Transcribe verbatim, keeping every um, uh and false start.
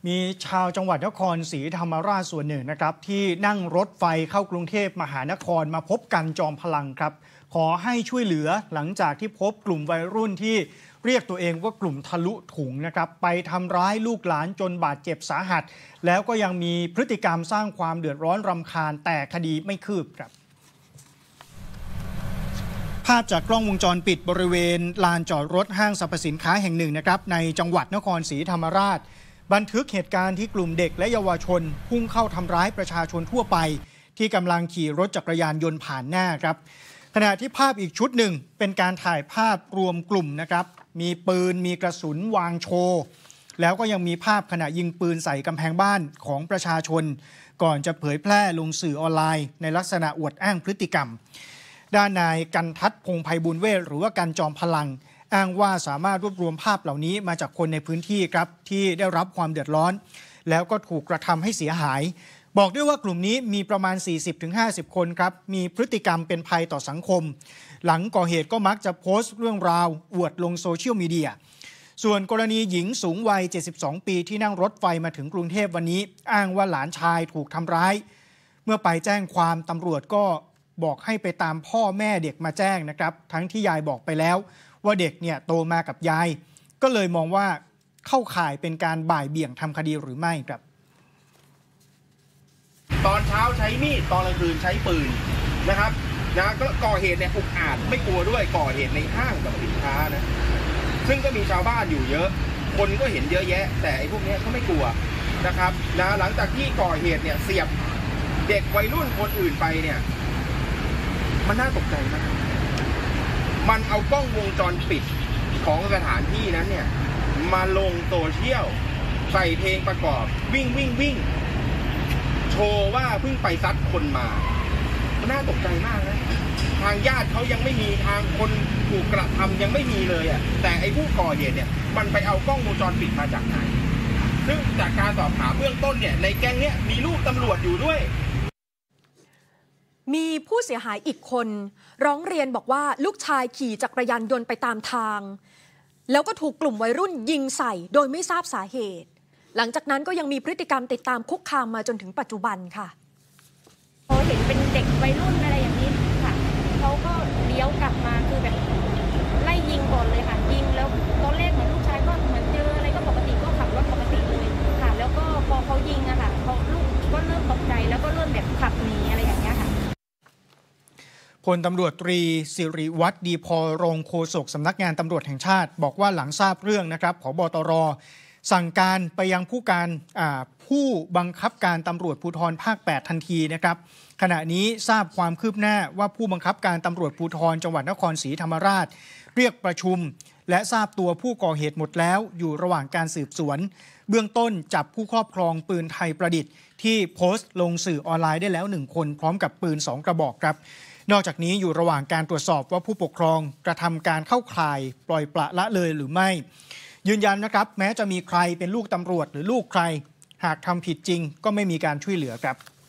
มีชาวจังหวัดนครศรีธรรมราชส่วนหนึ่งนะครับที่นั่งรถไฟเข้ากรุงเทพมหานครมาพบกันจอมพลังครับขอให้ช่วยเหลือหลังจากที่พบกลุ่มวัยรุ่นที่เรียกตัวเองว่ากลุ่มทะลุถุงนะครับไปทำร้ายลูกหลานจนบาดเจ็บสาหัสแล้วก็ยังมีพฤติกรรมสร้างความเดือดร้อนรำคาญแต่คดีไม่คืบครับภาพจากกล้องวงจรปิดบริเวณลานจอดรถห้างสรรพสินค้าแห่งหนึ่งนะครับในจังหวัดนครศรีธรรมราชบันทึกเหตุการณ์ที่กลุ่มเด็กและเยาวชนพุ่งเข้าทำร้ายประชาชนทั่วไปที่กำลังขี่รถจักรยานยนต์ผ่านหน้าครับขณะที่ภาพอีกชุดหนึ่งเป็นการถ่ายภาพรวมกลุ่มนะครับมีปืนมีกระสุนวางโชว์แล้วก็ยังมีภาพขณะยิงปืนใส่กำแพงบ้านของประชาชนก่อนจะเผยแพร่ลงสื่อออนไลน์ในลักษณะอวดอ้างพฤติกรรมด้านนายกันทัศน์พงษ์ไพบูลย์เวชหรือว่ากันจอมพลังอ้างว่าสามารถรวบรวมภาพเหล่านี้มาจากคนในพื้นที่ครับที่ได้รับความเดือดร้อนแล้วก็ถูกกระทำให้เสียหายบอกด้วยว่ากลุ่มนี้มีประมาณ สี่สิบถึงห้าสิบ คนครับมีพฤติกรรมเป็นภัยต่อสังคมหลังก่อเหตุก็มักจะโพสต์เรื่องราวอวดลงโซเชียลมีเดียส่วนกรณีหญิงสูงวัยเจ็ดสิบสองปีที่นั่งรถไฟมาถึงกรุงเทพวันนี้อ้างว่าหลานชายถูกทำร้ายเมื่อไปแจ้งความตำรวจก็บอกให้ไปตามพ่อแม่เด็กมาแจ้งนะครับทั้งที่ยายบอกไปแล้วว่าเด็กเนี่ยโตมากับยายก็เลยมองว่าเข้าข่ายเป็นการบ่ายเบี่ยงทำคดีหรือไม่ครับตอนเช้าใช้มีดตอนกลางคืนใช้ปืนนะครับนะก็ก่อเหตุเนี่ยอุกอาจไม่กลัวด้วยก่อเหตุในห้างกับสินค้านะซึ่งก็มีชาวบ้านอยู่เยอะคนก็เห็นเยอะแยะแต่ไอ้พวกนี้เขาไม่กลัวนะครับนะหลังจากที่ก่อเหตุเนี่ยเสียบเด็กวัยรุ่นคนอื่นไปเนี่ยมันน่าตกใจมากมันเอากล้องวงจรปิดของสถานที่นั้นเนี่ยมาลงโซเชียลใส่เพลงประกอบวิ่งวิ่งวิ่งโชว์ว่าเพิ่งไปซัดคนมามันน่าตกใจมากนะทางญาติเขายังไม่มีทางคนถูกกระทำยังไม่มีเลยอ่ะแต่ไอ้ผู้ก่อเหตุเนี่ยมันไปเอากล้องวงจรปิดมาจากไหนซึ่งจากการสอบถามเบื้องต้นเนี่ยในแก๊งเนี้ยมีลูกตำรวจอยู่ด้วยมีผู้เสียหายอีกคนร้องเรียนบอกว่าลูกชายขี่จักรยานยนต์ไปตามทางแล้วก็ถูกกลุ่มวัยรุ่นยิงใส่โดยไม่ทราบสาเหตุหลังจากนั้นก็ยังมีพฤติกรรมติดตามคุกคามมาจนถึงปัจจุบันค่ะพอเห็นเป็นเด็กวัยรุ่นอะไรอย่างนี้ค่ะเขาก็เลี้ยวกลับมาคือแบบไล่ยิงก่อนเลยค่ะยิงแล้วตอนแรกเหมือนลูกชายก็เหมือนเจออะไรก็ปกติก็ขับรถปกติเลยค่ะแล้วก็พอเขายิงอะค่ะเขาลูกก็เริ่มตกใจแล้วก็เริ่มแบบขับหนีอะไรอย่างเงี้ยค่ะพลตำรวจตรีสิริวัฒน์ดีพอรองโฆษกสำนักงานตำรวจแห่งชาติบอกว่าหลังทราบเรื่องนะครับผบตรสั่งการไปยังผู้การผู้บังคับการตำรวจภูธรภาคแปดทันทีนะครับขณะนี้ทราบความคืบหน้าว่าผู้บังคับการตำรวจภูธรจังหวัดนครศรีธรรมราชเรียกประชุมและทราบตัวผู้ก่อเหตุหมดแล้วอยู่ระหว่างการสืบสวนเบื้องต้นจับผู้ครอบครองปืนไทยประดิษฐ์ที่โพสต์ลงสื่อออนไลน์ได้แล้วหนึ่งคนพร้อมกับปืนสองกระบอกครับนอกจากนี้อยู่ระหว่างการตรวจสอบว่าผู้ปกครองกระทำการเข้าข่ายปล่อยปละละเลยหรือไม่ยืนยันนะครับแม้จะมีใครเป็นลูกตำรวจหรือลูกใครหากทำผิดจริงก็ไม่มีการช่วยเหลือครับ